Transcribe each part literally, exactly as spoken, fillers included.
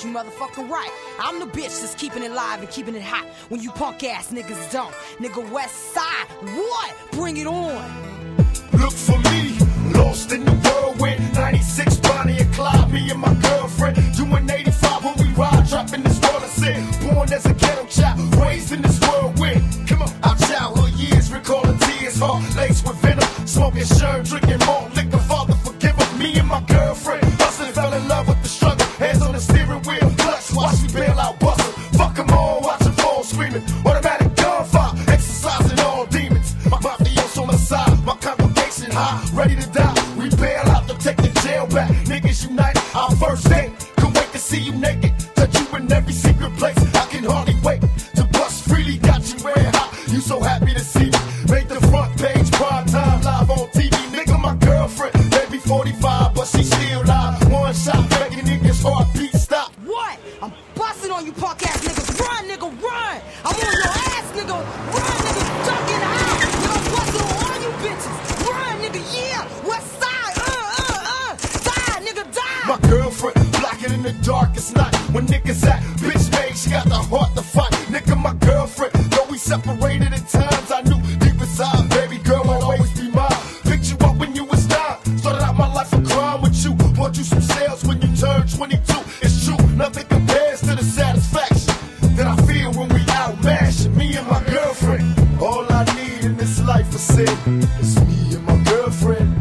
you motherfucking right. I'm the bitch that's keeping it live and keeping it hot when you punk ass niggas don't. Nigga West Side, what? Bring it on. Look for me, lost in the whirlwind. ninety-six Bonnie and Clyde, me and my girlfriend. Doing eighty-five when we ride, dropping this world of sin. Born as a ghetto child, raised in this whirlwind. Come on, our childhood years, recalling tears, heart laced with venom. Smoking shirt, drinking malt liquor, Father forgive us. Me and my girlfriend, hustling, fell in love with the struggle. Hands on the steering wheel, clutch, watch me bail out, bustle. Fuck them all, watch them fall screaming. Automatic gunfire, exercising all demons. My mafio's on the side, my congregation high, ready to die. We bail out to take the jail back. Niggas unite, our first date. Can't wait to see you naked, touch you in every secret place. I can hardly wait to bust freely, got you red hot. You so happy to see me, made the front page, prime time, live on T V. Nigga, my girlfriend, maybe forty-five, but she still live. One shot, making niggas heartbeat stop. What? I'm busting on you punk ass niggas. Run, nigga, run. I'm on your ass, nigga. Run, nigga, ducking out. Nigga, I'm busting on all you bitches. Run, nigga, yeah. West Side, uh, uh, uh. Die, nigga, die. My girlfriend, blocking in the darkest night. When niggas at bitch made, she got the heart to fight. Nigga, my girlfriend, though we separated at times, I knew deep inside, baby girl would always be mine. Picked you up when you was nine. Started out my life of crime with you. Bought you some sales when you turned twenty-two. It's true, nothing compares to the satisfaction that I feel when we out mashing. Me and my girlfriend, all I need in this life is sin. It's me and my girlfriend.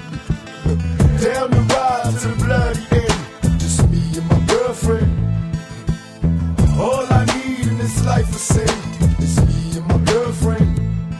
Down the ride to the bloody end. Just me and my girlfriend. All I need in this life is sin. It's me and my girlfriend.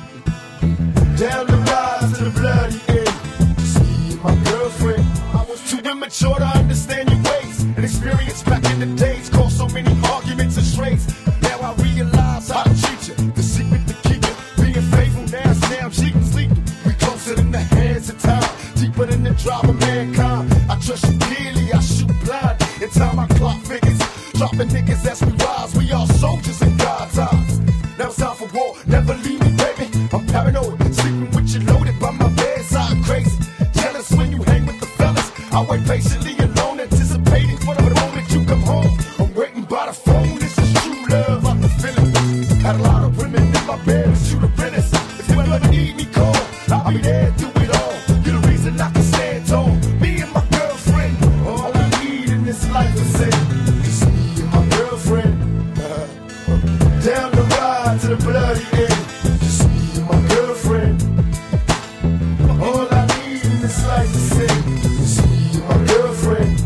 Down the ride to the bloody end. Just me and my girlfriend. I was too immature to understand your ways and experience back in the days. Caused so many arguments and strays. Now I realize how to treat you. The secret to keep you being faithful. Now it's now cheating's lethal. We closer than the hands of time. Deeper than the drive of mankind. I trust you clearly, I shoot blind. In time I clock figures. Dropping niggas as we rise. We all soldiers in God's eyes. Now it's time for war. Never leave me, baby. I'm paranoid. Sleeping with you loaded by my bedside. Crazy. Jealous when you hang with the fellas. I wait patiently alone, anticipating for the moment you come home. I'm waiting by the phone. This is true love. I'm the feeling. Had a lot of women in my bed, but you the realest. If you ever need me, call. I'll be there, do it all. You're the reason I can stand tall. Me and my girlfriend. All I need in this life is sin. Just me and my girlfriend. Down the ride to the bloody end. Just me and my girlfriend. All I need in this life is sin. Just me and my girlfriend.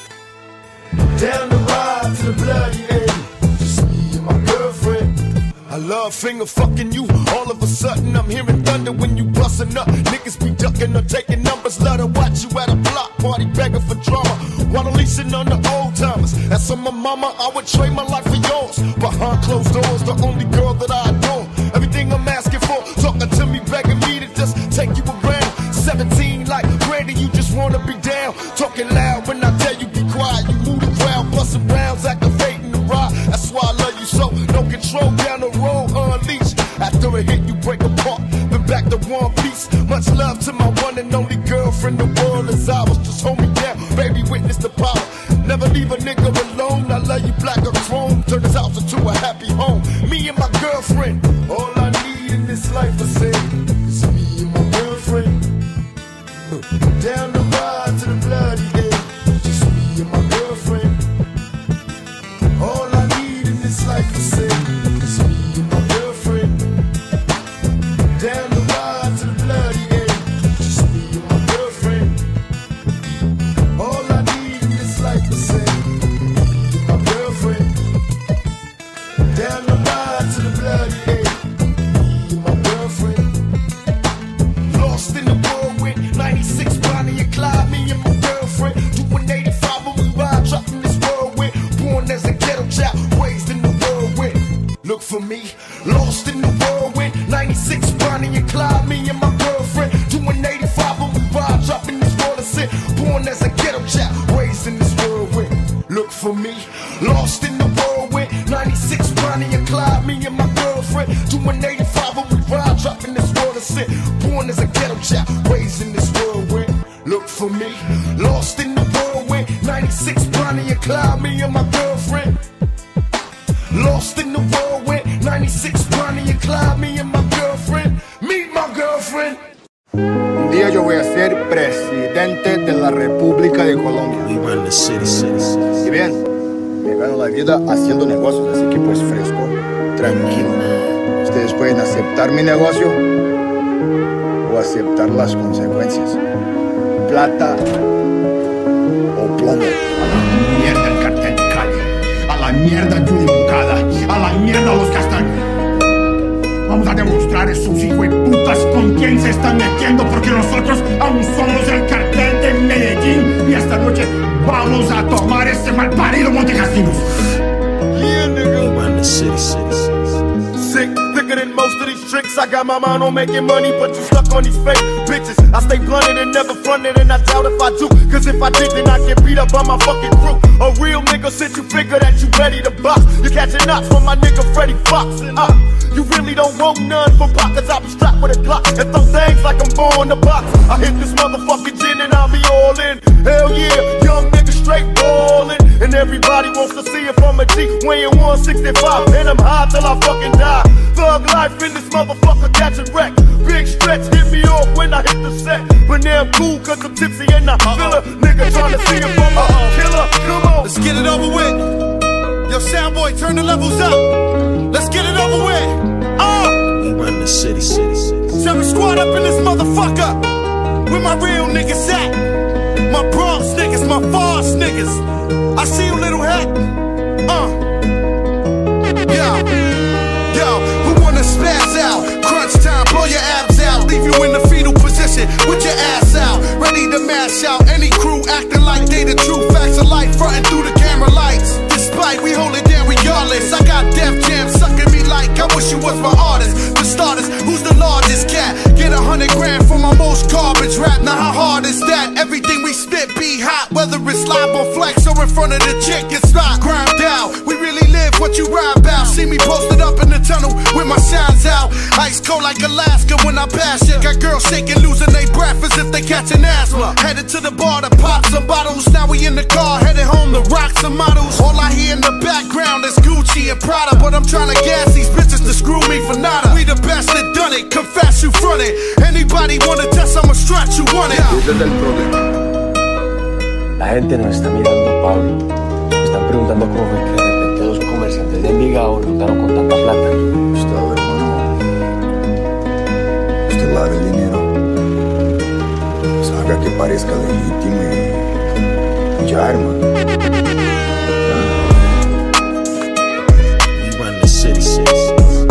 Down the ride to the bloody end. Just me and my girlfriend. I love finger fucking you. All of a sudden I'm hearing thunder when you bustin' up. Niggas be ducking or taking numbers. Love to watch you at a block party begging for drama while unleashing on the old timers. As on my mama, I would trade my life for yours. Behind closed doors, the only girl that I adore. Everything I'm asking for, talking to me, begging me to just take you around. seventeen like Brandy, you just wanna be down. Talking loud when I tell you be quiet. You move the crowd, busting rounds, activating the ride. That's why I love you so. No control down the road, unleashed. After a hit, you break apart. Been back to one piece. Much love to my one and only girlfriend. The world is ours. Just hold me down, baby. Witness the power. Never leave a nigga alone. I love you black or chrome. Turn this house into a happy home. Me and my girlfriend. All I need in this life is sin. It's me and my girlfriend. Down the ride to the bloody end. Just me and my girlfriend. All I need in this life is sin. It's me and my girlfriend. Down the ride to the bloody end. Just me and my girlfriend. All I need in this life is sin. Me and my girlfriend. Down the ride to the bloody end. Me and my girlfriend. Lost in the whirlwind. ninety-six Bonnie and Clyde. Me and my girlfriend. Doing eighty-five when we ride. Dropping this whirlwind. Born as a ghetto child. Raised in the whirlwind. Look for me. Lost in the whirlwind. ninety-six Bonnie and Clyde. Me and my girlfriend. Doing eighty-five when we ride. Dropping this world of sin. Born as a ghetto child. Raised in this whirlwind. Look for me. Lost in the whirlwind. ninety-six Bonnie and Clyde. Me and my girlfriend. Doing eighty-five when we ride. Dropping this world of sin. Born as a ghetto child. Raised in this whirlwind. Look for me. Lost in the whirlwind. ninety-six Bonnie and Clyde. Me and my girlfriend. and Clyde, me and my girlfriend. Meet my girlfriend. Un día yo voy a ser presidente de la República de Colombia. We run the city, city, city. Y bien, me gano la vida haciendo negocios, así que pues fresco, tranquilo. Ustedes pueden aceptar mi negocio o aceptar las consecuencias. Plata o plomo. A la mierda el cartel de Cali, a la mierda Judy Bucada, a la mierda los Castaños. Vamos a demostrar a esos hijos de putas con quién se están metiendo, porque nosotros aún somos el cartel de Medellín y esta noche vamos a tomar este malparido Montecasinos. Yeah, nigga. We run the city, city, city. Sick, thicker than most of these tricks. I got my mind on making money, but you stuck on these fake bitches. I stay blunted and never fronted, and I doubt if I do. Cause if I did, then I get beat up by my fucking crew. A real nigga since you figure that you ready to box. You catching knots from my nigga Freddie Fox. Uh, you really don't want none from pockets. I be strapped with a Glock and throw things like I'm born to box. I hit this motherfucking gin and I'll be all in. Hell yeah, young nigga straight ballin'. And everybody wants to see if I'm a G, weighing one sixty-five, and I'm high till I fucking die. Thug life in this motherfucker catching wreck. Big stretch hit me off when I hit the set, but now I'm cool cause I'm tipsy and I feel a nigga tryna see if I'm a killer. Come on, let's get it over with. Yo, sound boy, turn the levels up. Let's get it over with. Uh, We run the city, city, city. Seven squad up in this motherfucker. Where my real niggas at? My Bronx niggas, my Foss niggas. I see you, little hat. Uh. Yo, yo, who wanna spaz out? Crunch time, blow your abs out. Leave you in the fetal position with your ass out. Ready to mash out any crew acting like they the true facts of life, fronting through the camera lights. Despite we hold it down regardless. I got Def Jam sucking me like I wish you was my artist. The starters, who's the largest cat? Get a hundred grand for my most garbage rap. Now how hard is that? Everything we spit be hot, whether it's live or flex or in front of the chick, it's not grind out. We really live what you rhyme about. See me posted up in the tunnel with my shines out. Ice cold like Alaska when I pass it. Got girls shaking, losing their breath as if they catching asthma. Headed to the bar to pop some bottles. Now we in the car, headed home to rock some models. All I hear in the background is Gucci and Prada, but I'm trying to gas these bitches to screw me for nada. We the best that done it, confess you front it. Anybody wanna test, I'ma strut, you want it. Ese es el problema. La gente nos está mirando, Pablo. Me están preguntando cómo fue que de repente dos comerciantes de Envigado resultaron con tanta plata. Gustavo, hermano, usted lave el dinero, haga que parezca legítimo y, y ya, hermano. We run the city, city, city.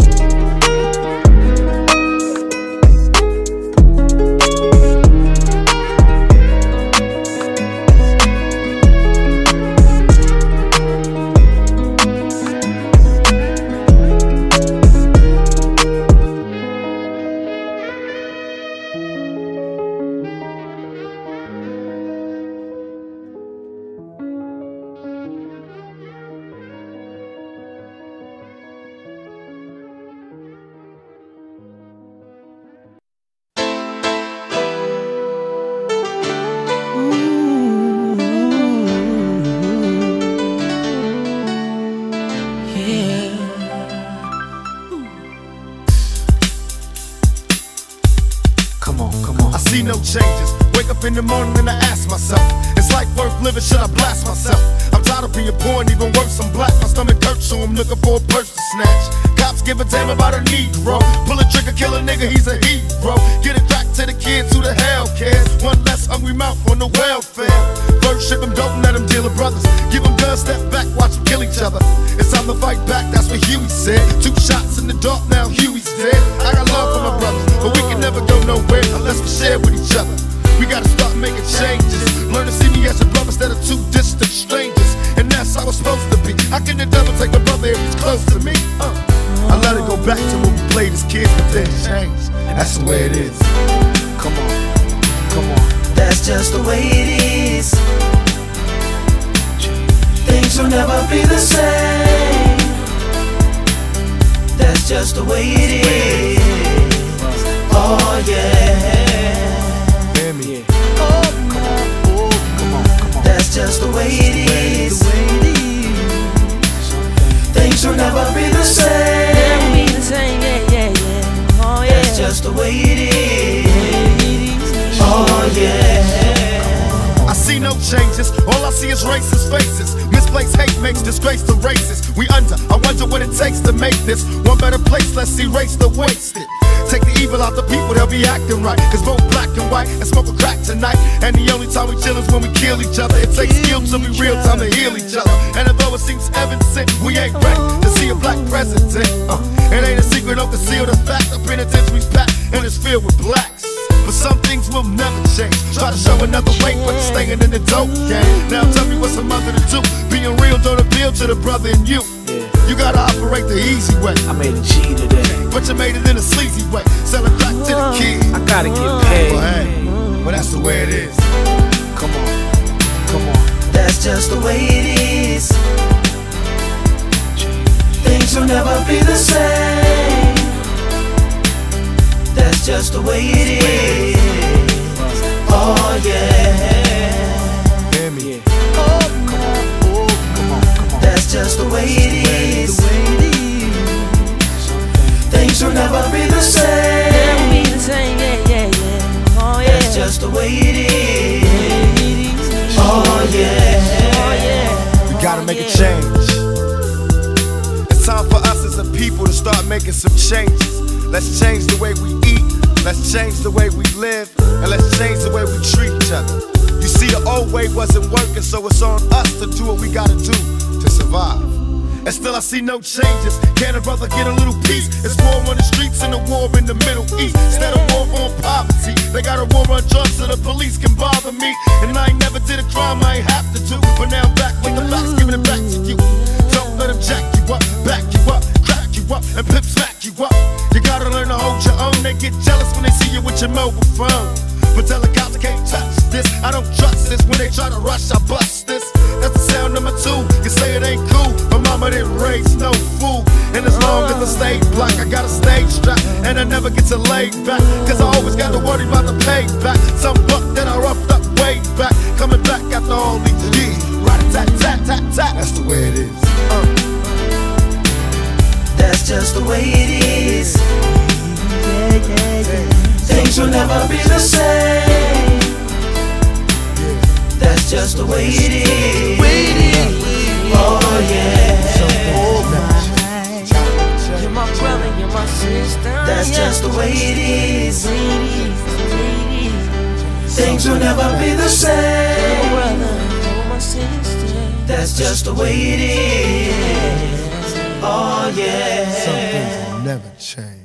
see no changes. Wake up in the morning and I ask myself, is life worth living? Should I blast myself? I'm tired of being poor and even worse, I'm black. My stomach hurts, so I'm looking for a purse to snatch. Cops give a damn about a Negro. Pull a trigger, kill a nigga, he's a hero. Get it back to the kids who the hell cares. One less hungry mouth on the welfare. First ship them, don't let them deal with brothers. Give them guns, step back, watch them kill each other. It's time to fight back, that's what Huey said. Two shots in the dark, now Huey's dead. I got love for my brothers, but we can never go nowhere unless we share with each other. We gotta start making changes. Learn to see me as a brother instead of two distant strangers. And that's how it's supposed to be. How can the devil take a brother if he's close to me? Uh, I let it go back to when we played as kids, but then changed. That's the way it is. Come on, come on. That's just the way it is. Things will never be the same. That's just the way it is. Oh yeah. That's just the way it is. Things will never be the same. Never be the same, yeah, yeah. places, all I see is racist faces. Misplaced hate makes disgrace to races. We under, I wonder what it takes to make this one better place. Let's erase the wasted. Take the evil out the people, they'll be acting right. Cause both black and white and smoke a crack tonight. And the only time we chill is when we kill each other. It takes skill to be real time to heal each other. And although it seems heaven sent, we ain't ready to see a black president. uh, It ain't a secret, don't conceal the fact. The penitentiary's packed and it's filled with blacks. But some things will never change. Try to show another way, but you're staying in the dope game. Now tell me what's a mother to do. Being real don't appeal to the brother in you. You gotta operate the easy way. I made a G today, but you made it in a sleazy way. Sell it back to the kids. I gotta get paid. But hey, but that's the way it is. Come on, come on. That's just the way it is. Things will never be the same. That's just the way it is. Oh yeah. Hear me. That's just the way it is. Things will never be the same. That's just the way it is. Oh yeah. We gotta make a change. It's time for us as a people to start making some changes. Let's change the way we eat. Let's change the way we live. And let's change the way we treat each other. You see, the old way wasn't working, so it's on us to do what we gotta do to survive. And still I see no changes. Can a brother get a little peace? It's war on the streets and a war in the Middle East. Instead of war on poverty, they got a war on drugs so the police can bother me. And I ain't never did a crime I ain't have to do. But now I'm back with the facts, giving it back to you. Don't let them jack you up, back you up, crack you up, and pimp smack you up. You gotta learn to hold your own. They get jealous when they see you with your mobile phone. But tell the cops I can't touch this. I don't trust this. When they try to rush, I bust this. That's the sound number two. You say it ain't cool. My mama didn't raise no fool. And as long as I stay black, I got a stage strap. And I never get to lay back. Cause I always got to worry about the payback. Some buck that I roughed up way back. Coming back after all these years. Rat-a-tat-tat-tat-tat. That's the way it is. uh. That's just the way it is. Yeah, yeah, yeah. Things will never be the same. That's just the way it is. Oh yeah. You're my brother, you're my sister. That's just the way it is. Things will never be the same. That's just the way it is. Oh yeah. Some things will never change.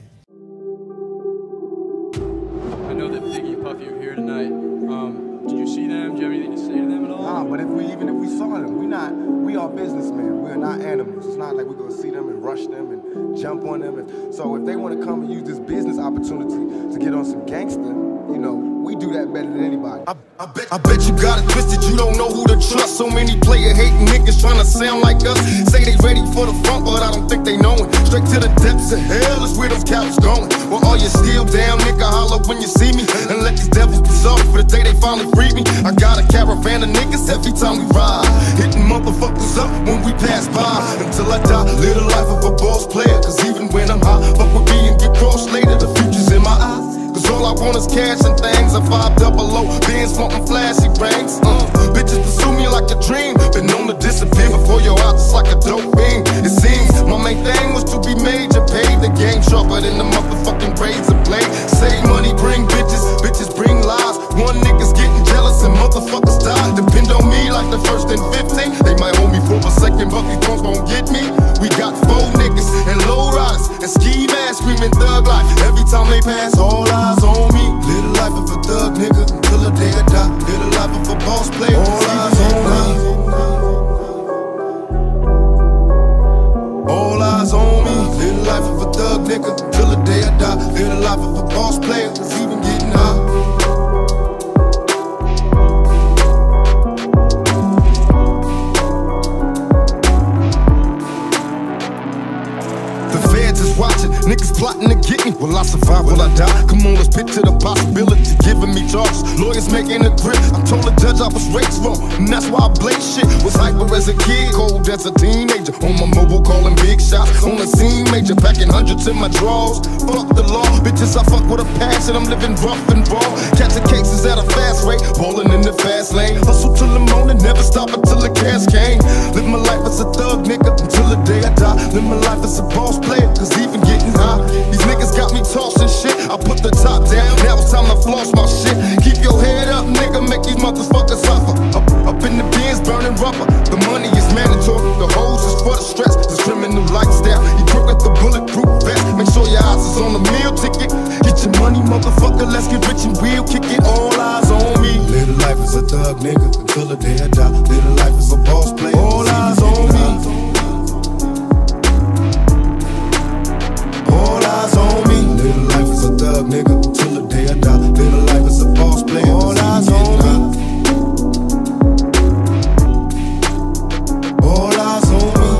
I know that Biggie and Puffy are here tonight. Um, did you see them? Do you have anything to say to them at all? Nah, but if we even if we saw them, we not we are businessmen. We are not animals. It's not like we're gonna see them and rush them and jump on them. And so if they want to come and use this business opportunity to get on some gangster, you know, we do that better than anybody. I, I, bet, I bet you got it twisted, you don't know who to trust. So many player hating niggas trying to sound like us. Say they ready for the front, but I don't think they know it. Straight to the depths of hell is where those cowards going. Well, all you still down, nigga, holler when you see me. And let these devils be sorry for the day they finally free me. I got a caravan of niggas every time we ride, hitting motherfuckers up when we pass by. Until I die, live the life of a boss player. Cause even when I'm high, fuck with me and get crossed later. The future's in my eyes. Cause all I want is cash and things. A five double O, being smoking flashy rings. Uh, bitches pursue me like a dream. Been known to disappear before your eyes, just like a dope fiend. It seems my main thing was to be major, paid. The game sharper than the motherfucking razor blade. Save money, bring bitches, bitches bring lies. One nigga's getting jealous and motherfuckers die. Depend on me like the first and fifteen. They might hold me for a second, but these phones won't get me. We got four niggas and low riders and ski masks screaming thug life. Every time they pass, all eyes on me. Live the life of a thug nigga until the day I die. Live the life of a boss player. All eyes on me. All eyes on me. Live the life of a thug nigga till the day I die. Live the life of a boss player. It's even getting high. The feds is watching, niggas plotting to get hit me. Will I survive? Will I die? Come on, let's picture the possibility. Giving me charges, lawyers making a grip. I told the judge I was raised wrong, and that's why I blaze shit. Was hyper as a kid, cold as a teenager. On my mobile calling big shots, on the scene major. Packing hundreds in my drawers. Fuck the law, bitches I fuck with a passion. I'm living rough and raw. Catching cases at a fast rate, balling in the fast lane. Hustle till the morning, never stop until the cash came. Live my life as a thug nigga until the day I die. Live my life as a boss player, cause even getting high. These niggas got me tossing shit. I put the top down, now it's time to floss my shit. Keep your head up, nigga, make these motherfuckers suffer. Up, up in the bins, burning rubber. The money is mandatory, the hoes is for the stress. This criminal lifestyle, equipped with the bulletproof vest. Make sure your eyes is on the meal ticket. Get your money, motherfucker, let's get rich and we'll kick it. All eyes on me. Live the life as a thug nigga until the day I die. Live the life as a boss player. All eyes on me. All eyes on me. Live the life as a thug nigga until the day I die. Live the life as a boss player. All eyes on me. All eyes on me.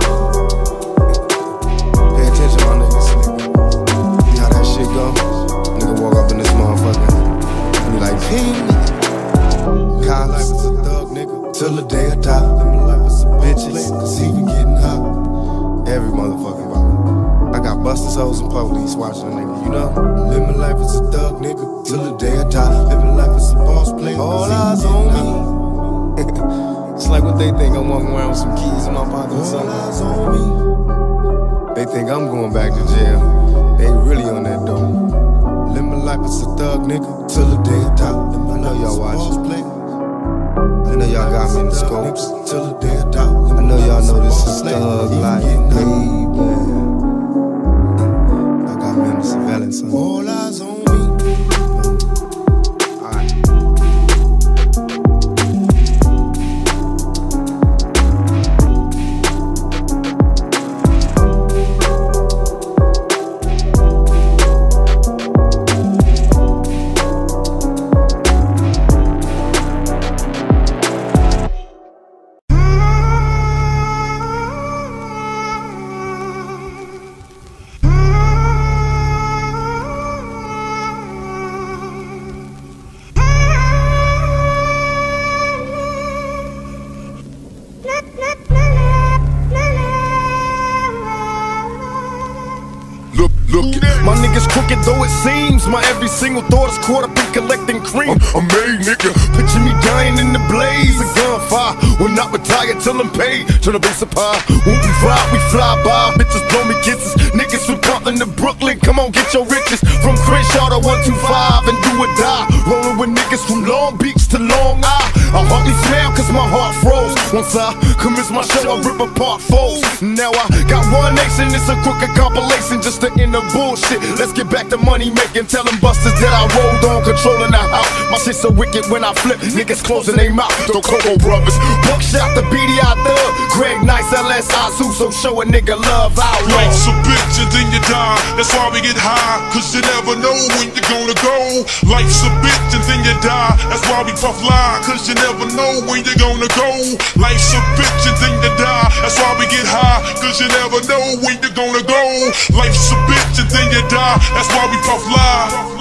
Pay attention, my niggas, nigga. See how that shit go? Nigga walk up in this motherfucker and be like, hey. Life as a thug nigga till the day I die. Live my life as a bitches, cause even getting hot. Every motherfucking body. I got busters, hoes, and police watching a nigga, you know? Live my life as a thug nigga till the day I die. Live my life as a boss player. All eyes on me. It's like what they think I'm walking around with some keys in my pocket or something. All eyes on me. They think I'm going back to jail. They really on that dope. Live my life as a thug nigga till the day I die. I know y'all watching. I know y'all got me in the scopes till the day I die. I know y'all know this is thug life, baby. I got me in the surveillance. All eyes on me. My niggas crooked though it seems. My every single thought is caught up in collecting cream. I'm, I'm made, nigga. Picture me dying in the blaze of gunfire. Will not retire till I'm paid. Turn the base up high. When we ride, we fly by. Bitches blow me kisses. Niggas from Compton to Brooklyn, come on, get your riches. From Crenshaw to one two five and do or die. Rolling with niggas from Long Beach to Long Island. I hardly smile cause my heart froze. Once I commence my show, I rip apart foes. Now I got one nation, it's a crooked compilation just to end the bullshit. Let's get back to money making. Tell them busters that I rolled on, controlling the house. My shit so wicked when I flip, niggas closing their mouth. The Coco Brothers, Buckshot, the B D I Thug, Greg Nice, L S I Zoo, so show a nigga love out. Life's a bitch and then you die. That's why we get high, cause you never know when you're gonna go. Life's a bitch and then you die. That's why we puff lie, cause you never know when you're gonna go. Life's a bitch and then you die. That's why we get high, cause you never know when you're gonna go. Life's a bitch and then you die. That's why we puff lie.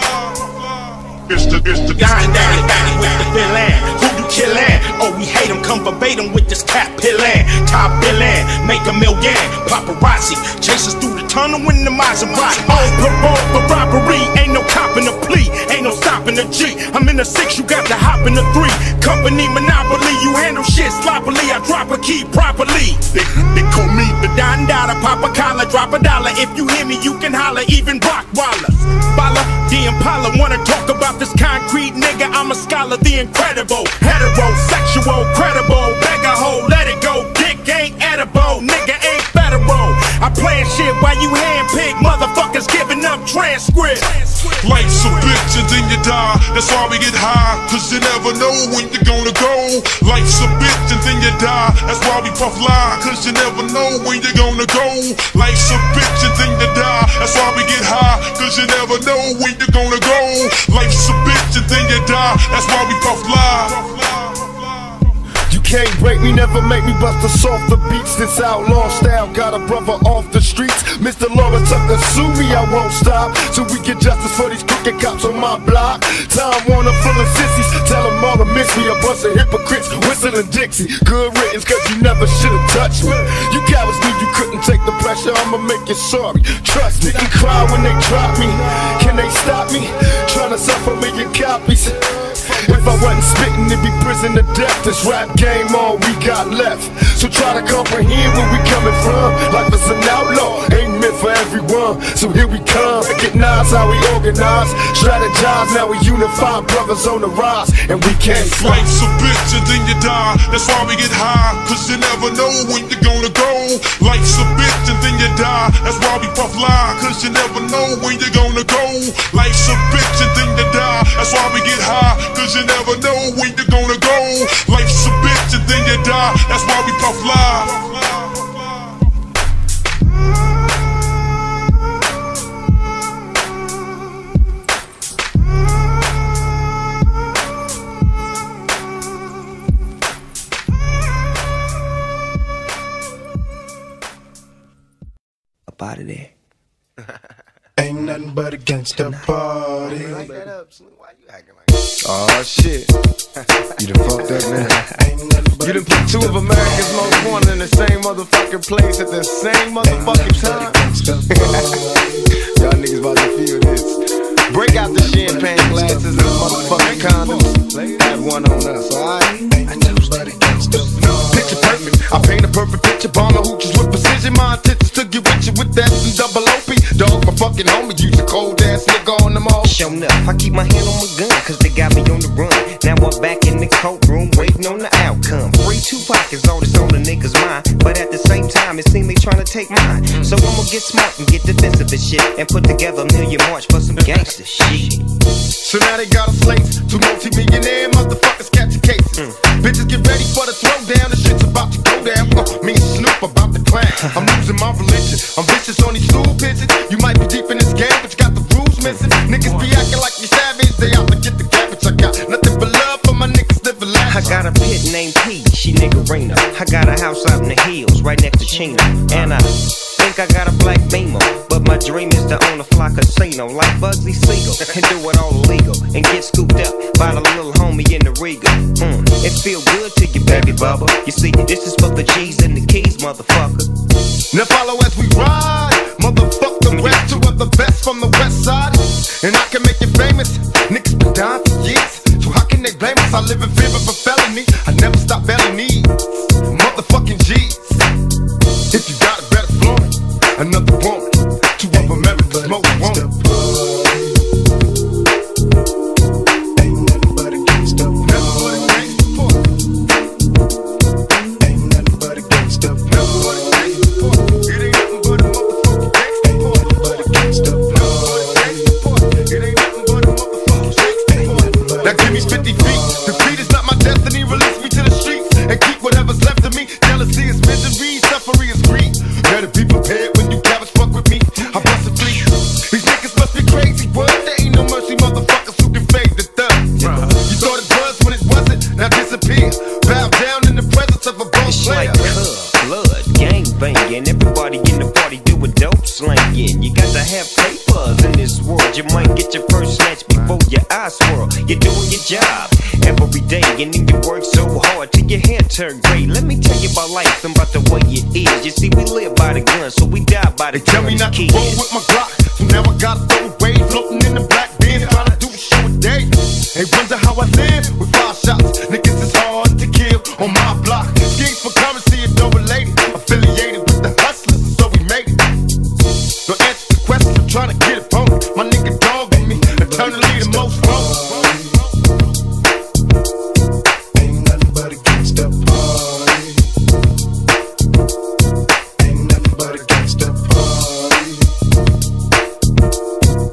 It's the, it's the Dying daddy, daddy with the villain. Who you killin'? Oh, we hate him, come verbatim with this cap pillin'. Top billin', make a million. Paparazzi, chase us through the tunnel in the Maserati. On parole for robbery, ain't no copping a plea. Ain't no stopping a G. I'm in the six, you got to hop in the three. Company monopoly, you handle shit sloppily. I drop a key properly. They, they call me the Don Dada, pop a collar, drop a dollar. If you hear me, you can holler, even Rock Waller. Bala, the Impala, wanna talk about this concrete nigga, I'm a scholar, the incredible. Heterosexual, credible, beggar hoe, let it go. Dick ain't edible, nigga ain't federal. I plan shit while you handpick, motherfuckers giving up transcript. Life's a bitch and then you die. That's why we get high, cause you never know when you're gonna go. Life's a bitch and then you die. That's why we puff lie, cause you never know when you're gonna go. Life's a bitch and then you die. That's why we get high, cause you never know when you're gonna go. Life's a bitch and then you die. That's why we puff lie. You can't break me, never make me bust a softer beats. This outlaw style got a brother off the streets. Mister Laura Tucker, sue me, I won't stop till we get justice for these crooked cops on my block. Time Warner full of sissies, tell them all to miss me. A bunch of hypocrites whistling Dixie. Good riddance, cause you never should've touched me. You cowards knew you couldn't take the pressure, I'ma make you sorry. Trust me, and cry when they drop me. Can they stop me? Trying to suffer me your copies. If I wasn't spitting, it'd be prison to death. This rap game, all we got left. So try to comprehend where we coming from. Life is an outlaw, ain't meant for everyone. So here we come, recognize how we organize, strategize, now we unify, brothers on the rise, and we can't stop. Life's a bitch and then you die, that's why we get high, cause you never know when you're gonna go. Life's a bitch and then you die, that's why we puff lie, cause you never know when you're gonna go. Life's a bitch and then you die, that's why we get high, cause you never know when you're gonna go. Life's a bitch and then you die, that's why we puff lie. Up out of there. Ain't nothing but a gangsta party. Oh shit. You done fucked up, man. You done put two of America's most wanted in the same motherfucking place at the same motherfucking time. Y'all niggas about to feel this. Break out the champagne glasses and motherfucking condoms. Have one on us, alright? Picture perfect. I paint a perfect picture. Bomb the hooches with precision. My intentions to get with you with that and double O P. Dog, my fucking homie. Use a cold ass nigga on them all. Shown up, I keep my hand on my gun, cause they got me on the run. Now I'm back in the courtroom, waiting on the outcome. Free Tupac is all that's on the nigga's mind, but at the same time, it seems they trying to take mine. So I'ma get smart and get defensive and shit, and put together a million march for some gangster shit. So now they got us laced. Two multi-millionaire motherfuckers catching cases. Mm. Bitches get ready for the throwdown. The shit's about to go down. Uh, me and Snoop about to clown. I'm losing my religion. I'm vicious on these stool pitches. You might be deep in this game, but you got the rules missing. Niggas be acting like you savage. They out to get the cabbage. I got nothing but love for my niggas living life. I got a pit named P, she niggerina. I got a house out in the hills, right next to Chino. And I think I got a black Beamer, but my dream is to own a fly casino like Bugsy Siegel and do it all illegal and get scooped up by the little homie in the Regal. Mm, it feel good to you, baby bubba. You see, this is for the G's and the keys, motherfucker. Now follow as we ride, motherfuck the rest. Two of the best from the west side, and I can make you famous. Niggas been dying for years, so how can they blame us? I live in fear of a felony. I never stop belly needs, motherfucking G's. If you got it, better flaunt it. Another woman, two of America's most wanted. Ain't nothing but a gangsta party. Ain't nothing but a gangsta party. It ain't nothing but a motherfucking gangsta party. It ain't nothing but a motherfucking gangsta party. Now give me fifty feet. Defeat is not my destiny. Release me to the streets and keep whatever's left of me. Jealousy is misery, suffering is greed. Better be prepared when you cowards fuck with me. I bust a fleet. These niggas must be crazy. What? There ain't no mercy, motherfuckers who can fade the thug. You thought it was when it wasn't. Now disappear. Bow down in the presence of a boss player. It's like cub, blood, gang banging. Everybody in the party doing dope slanging. You got to have papers in this world. You might get your first snatch before your eyes swirl. You're doing your job every day, and then you work so hard till your hair turn gray. Let me tell you about life and about the way it is. You see, we live by the gun, so we die by the they tell me not kids. to roll with my Glock, so now I gotta throw away. Floating in the black bin, trying to do a show a day. They wonder how I live with five shots. Niggas is hard to kill on my block. Schemes for currency and no related. Affiliated with the hustlers, so we made it. No answer to questions, I'm trying to get it on. My nigga dog on me, eternally the most wrong. Ain't nothing but a gangsta party. Ain't nothing but a gangsta party.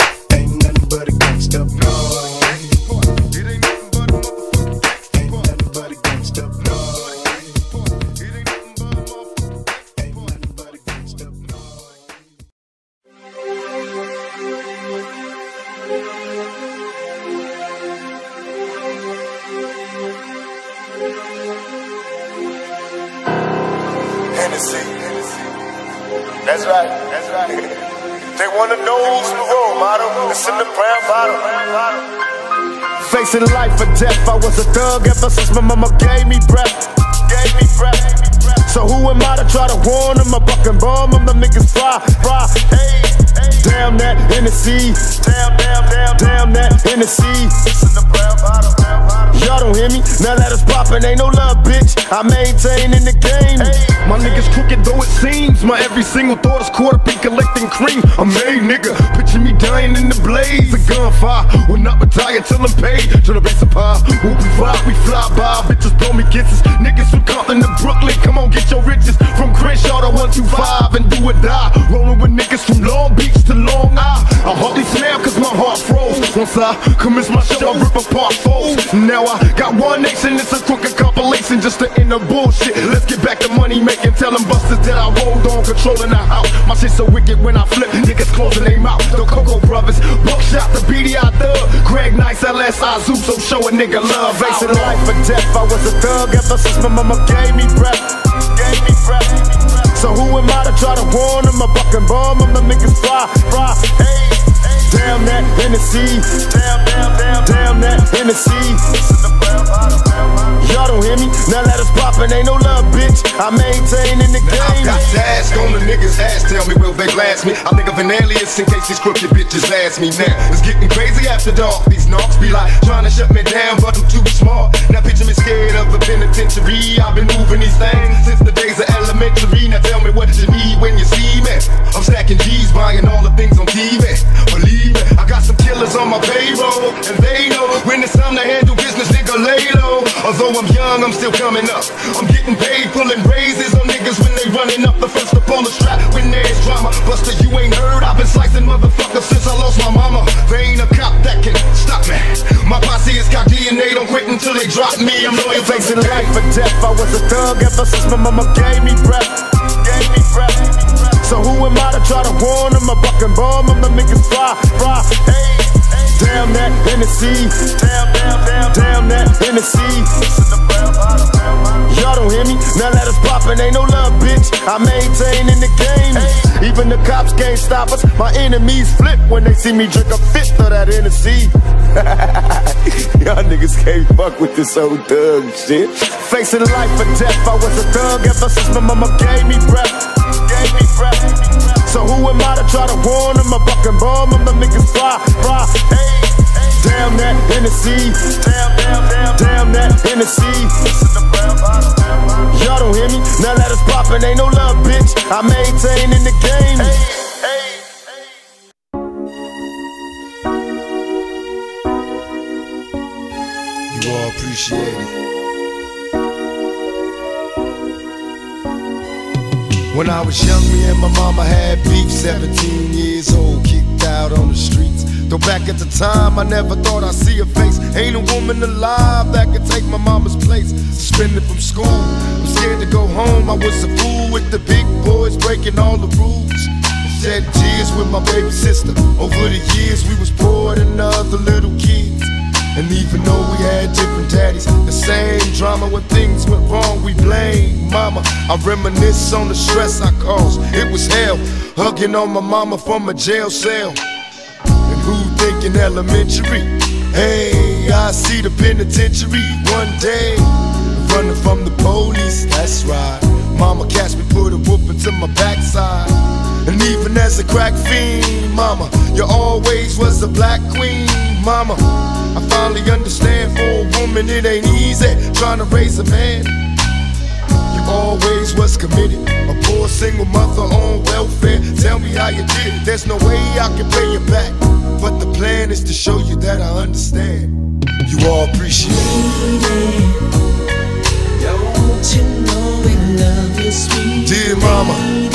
Hennessy. That's right, that's right. They wanna know who's the role model. It's in the brown bottle. Facing life or death, I was a thug ever since my mama gave me breath. Gave me breath. So who am I to try to warn them? I bucking bomb them, the niggas fry, fry. Hey, damn that Hennessy. Damn, damn, damn, damn that Hennessy. It's in the brown bottle, brown bottle. Y'all don't hear me? Now let us poppin', ain't no love, bitch. I maintain in the game. Hey. My niggas crooked though it seems. My every single thought is caught up in collecting cream. A made nigga, picture me dying in the blaze. A gunfire, will not retire till I'm paid. To the base of power, who we vibe, we fly by. Bitches blow me kisses. Niggas from Compton to Brooklyn, come on get your riches. From Crenshaw to one two five and do or die. Rolling with niggas from Long Beach to Long Isle. I hardly smile cause my heart froze. Once I commence my show, I rip apart foes. Now I got one nation, it's a crooked compilation just to end the bullshit. Let's get back to money making, tell them busters that I rolled on, controlling the house. My shit so wicked when I flip, niggas closing their mouth. The Coco Brothers, Buckshot, the B D I Thug, Greg Nice, L S I Zoo, so show a nigga love. Facing life or death, I was a thug ever since my mama gave me breath. Gave me breath. So who am I to try to warn them? I bucking bomb them, the niggas fry, fry. Hey, damn that Hennessy. Damn, damn, damn, damn that Hennessy. Y'all don't hear me? Now let us poppin', ain't no love, bitch. I maintain in the game. I got dash on the niggas' ass, tell me will they blast me? I think of an alias in case these crooked bitches ask me now. It's getting crazy after dark, these knocks be like trying to shut me down, but I'm too smart. Now picture me scared of the penitentiary. I've been moving these things since the days of elementary. Now tell me what you need when you see me. I'm stacking G's, buying all the things on T V. Believe me, I got some killers on my payroll, and they know when it's time to handle business, nigga lay low. Although I'm young, I'm still coming up. I'm getting paid, pulling raises on niggas when they running up. The first to pull the strap when there's drama. Buster, you ain't heard, I've been slicing motherfuckers since I lost my mama. There ain't a cop that can stop me. My posse has got D N A, don't quit until they drop me. I'm loyal. Facing life or death, I was a thug ever since my mama gave me breath. Gave me breath. So who am I to try to warn them? I bucking bomb them, the niggas fry, fry. Hey, damn that Hennessy. Damn, damn, damn, damn that Hennessy. Y'all don't hear me? Now let us poppin', ain't no love, bitch. I maintain in the game. Even the cops can't stop us. My enemies flip when they see me drink a fifth of that Hennessy. Y'all niggas can't fuck with this old thug shit. Facing life or death, I was a thug ever since my mama gave me breath. Gave me breath. So who am I to try to warn them? I bucking bomb them, the niggas fry, fry. Hey, damn that Hennessy. Damn, damn, damn, damn that Hennessy. Y'all don't hear me? Now let us poppin', ain't no love, bitch. I maintain in the game. Hey, hey. You all appreciate it. When I was young, me and my mama had beef. Seventeen years old, kicked out on the streets. Though back at the time, I never thought I'd see her face. Ain't a woman alive that could take my mama's place. Suspended from school, I'm scared to go home. I was a fool with the big boys, breaking all the rules. Shed tears with my baby sister. Over the years, we was poor than other little kids. And even though we had different daddies, the same drama when things went wrong, we blame mama. I reminisce on the stress I caused. It was hell, hugging on my mama from a jail cell. And who thinking elementary? Hey, I see the penitentiary one day. Running from the police, that's right. Mama catch me, put a whooping to my backside. And even as a crack fiend, mama, you always was a black queen, mama. I finally understand for a woman it ain't easy trying to raise a man. You always was committed, a poor single mother on welfare. Tell me how you did it, there's no way I can pay you back. But the plan is to show you that I understand. You all appreciate it. Don't you know we love you, sweet dear mama.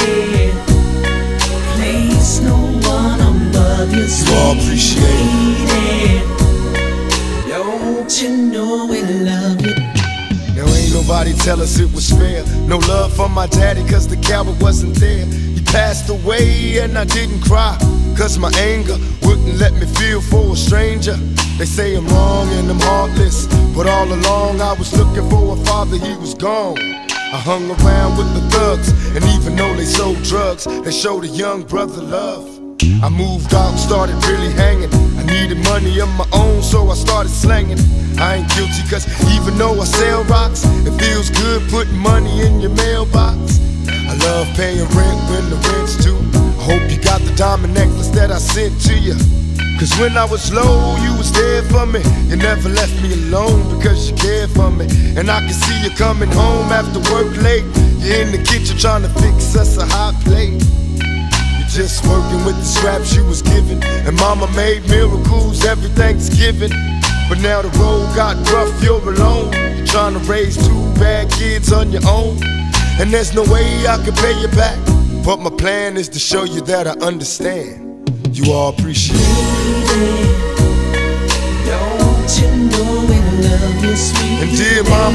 Place no one above you, sweet you all appreciate it. Don't you know we love you? Now ain't nobody tell us it was fair. No love for my daddy cause the coward wasn't there. He passed away and I didn't cry, cause my anger wouldn't let me feel for a stranger. They say I'm wrong and I'm heartless, but all along I was looking for a father, he was gone. I hung around with the thugs, and even though they sold drugs, they showed a young brother love. I moved out, started really hanging. I needed money of my own, so I started slanging. I ain't guilty, cause even though I sell rocks, it feels good putting money in your mailbox. I love paying rent when the rent's due. I hope you got the diamond necklace that I sent to you. Cause when I was low, you was there for me. You never left me alone because you cared for me. And I can see you coming home after work late. You're in the kitchen trying to fix us a hot plate. You're just working with the scraps you was given. And mama made miracles every Thanksgiving. But now the road got rough, you're alone. You're trying to raise two bad kids on your own. And there's no way I can pay you back. But my plan is to show you that I understand. You all appreciate it. Don't you know we love you, sweet and dear mama,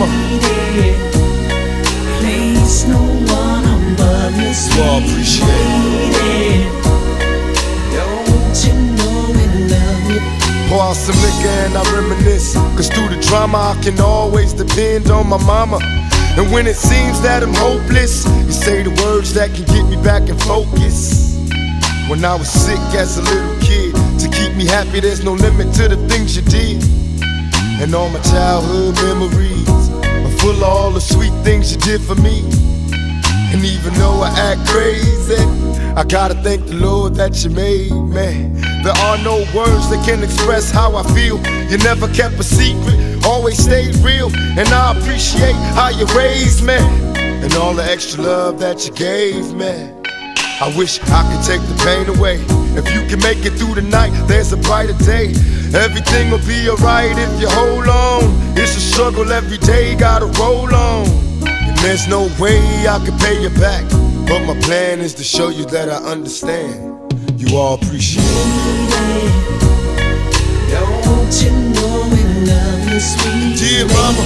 place no one above you, sweet. You all appreciate it. Don't you know we love you. Pour out some liquor and I reminisce. Cause through the drama I can always depend on my mama. And when it seems that I'm hopeless, you say the words that can get me back in focus. When I was sick as a little kid, to keep me happy there's no limit to the things you did. And all my childhood memories are full of all the sweet things you did for me. And even though I act crazy, I gotta thank the Lord that you made me. There are no words that can express how I feel. You never kept a secret, always stayed real. And I appreciate how you raised me and all the extra love that you gave me. I wish I could take the pain away. If you can make it through the night, there's a brighter day. Everything will be alright if you hold on. It's a struggle every day, gotta roll on. And there's no way I can pay you back. But my plan is to show you that I understand. You all appreciate it. Don't you know we love you, sweet dear mama,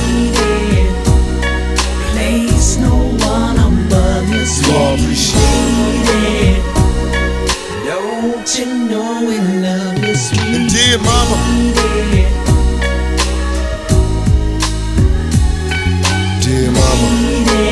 place no one above you, sweet. You all appreciate it. Don't you know we love you, sweet and dear mama, dear mama.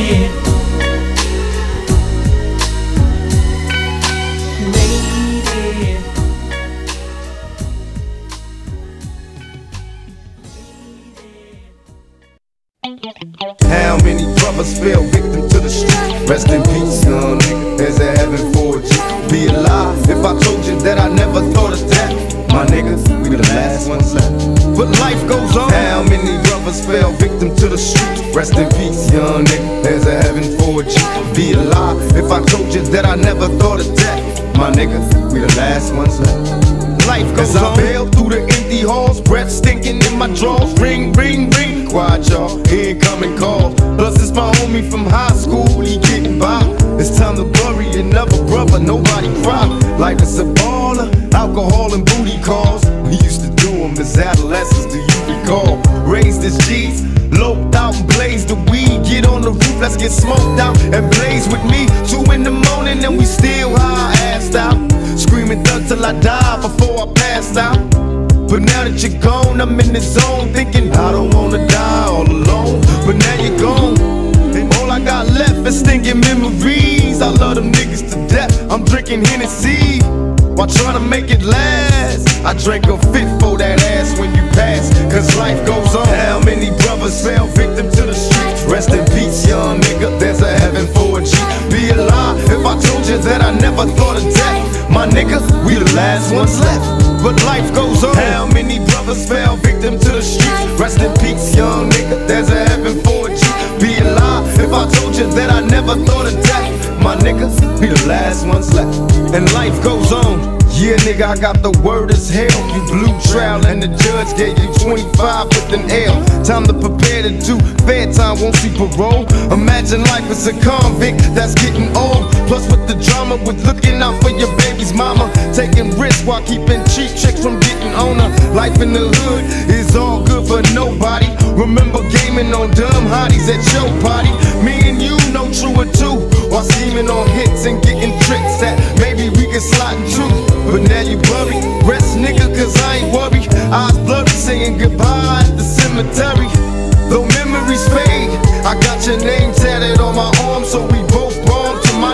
How many brothers fell victim to the street? Rest in peace, young nigga. There's a heaven for you. Be alive if I told you that I never thought of that. My niggas, we the last ones left. But life goes on. How many brothers fell victim to the street? Rest in peace, young nigga. There's a heaven for you. Be alive if I told you that I never thought of that. My niggas, we the last ones left. Life goes on. I bail through the empty halls, breath stinking in my drawers. Ring, ring, ring, quiet y'all, incoming call. Plus it's my homie from high school, he getting by. It's time to bury another brother, nobody cry. Life is a baller, alcohol and booty calls. We used to do them as adolescents, do you recall? Raised as G's, loped out and blazed the weed. Get on the roof, let's get smoked out and blaze with me. Two in the morning and we still high, assed out. Screaming thug till I die before I pass out. But now that you're gone, I'm in the zone, thinking I don't wanna die all alone. But now you're gone, and all I got left is stinking memories. I love them niggas to death, I'm drinking Hennessy while trying to make it last. I drank a fifth for that ass when you pass, cause life goes on. How many brothers fell victim to the streets? Rest in peace, young nigga, there's a heaven for a G. Be alive if I told you that I never thought of death. My nigga, we the last ones left. But life goes on. How many brothers fell victim to the streets? Rest in peace, young nigga, there's a heaven for a G. Be alive if I told you that I never thought of death. My niggas, we the last ones left. And life goes on. Yeah, nigga, I got the word as hell. You blew trial and the judge gave you twenty-five with an L. Time to prepare to do fair time, won't see parole. Imagine life as a convict that's getting old. Plus with the drama, with looking out for your baby's mama. Taking risks while keeping cheap chicks from getting on her. Life in the hood is all good for nobody. Remember gaming on dumb hotties at your party. Me and you know true or two. While scheming on hits and getting tricks that maybe we can slide into. But now you worry, rest nigga, cause I ain't worried. Eyes blurry, saying goodbye at the cemetery. Though memories fade, I got your name tatted on my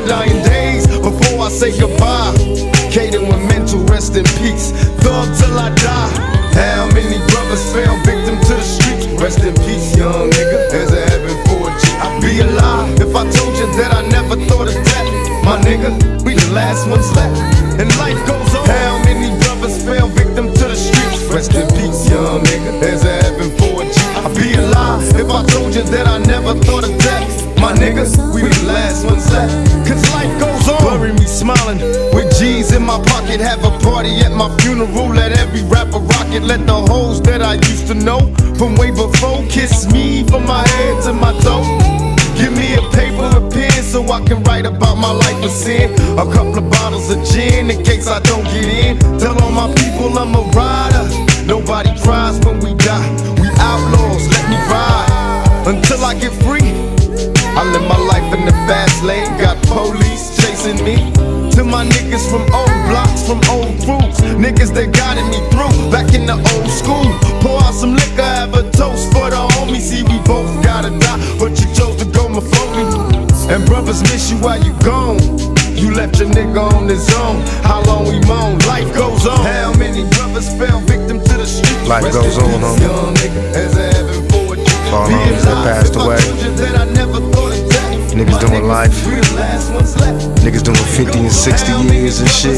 dying days before I say goodbye. Caden with mental, rest in peace. Thug till I die. How many brothers fell victim to the streets? Rest in peace, young nigga. There's a heaven for a G. I'd be alive if I told you that I never thought of death. My nigga, we the last ones left, and life goes on. How many brothers fell victim to the streets? Rest in peace, young nigga. There's a heaven for a G. I'd be alive if I told you that I never thought of death. My niggas, we the last ones left, cause life goes on. Bury me smiling with G's in my pocket. Have a party at my funeral. Let every rapper rock it. Let the hoes that I used to know from way before kiss me from my head to my toe. Give me a paper and pen so I can write about my life of sin. A couple of bottles of gin in case I don't get in. Tell all my people I'm a rider. Nobody cries when we die. We outlaws, let me ride until I get free. I live my life in the fast lane. Got police chasing me. To my niggas from old blocks, from old crews, niggas that guided me through back in the old school. Pour out some liquor, have a toast for the homies. See, we both gotta die, but you chose to go before me. And brothers miss you while you gone. You left your nigga on his own. How long we moan? Life goes on. How many brothers fell victim to the streets? Life goes on, homie. For all homies that passed away. Niggas doing life. Niggas doing fifty and sixty years and shit.